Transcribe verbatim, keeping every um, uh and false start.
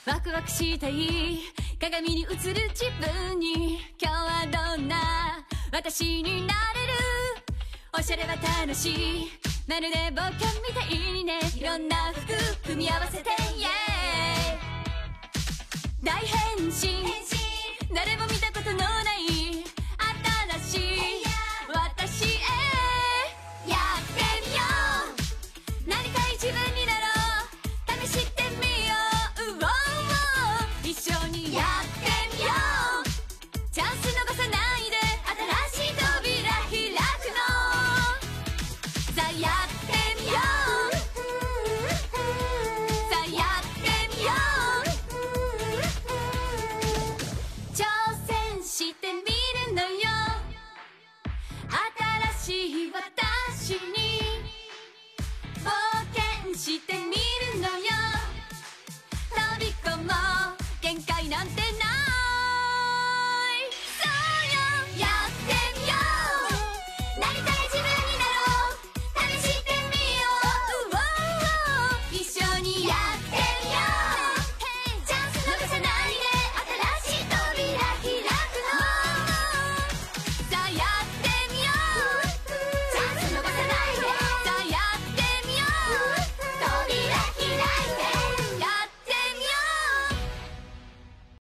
ワクワクしたい鏡に映る自分に今日はどんな私になれる。おしゃれは楽しいまるで冒険みたいにね。いろんな服組み合わせてイエーイ大変身誰も見たことのない新しい私へやってみよう。なりたい自分になろう。試してみよう。ウォーウォー一緒にやってみよう。チャンス逃さないで新しい扉開くの。さあやってみよう。さあやってみよう。挑戦してみるのよ。新しい私に冒険してみ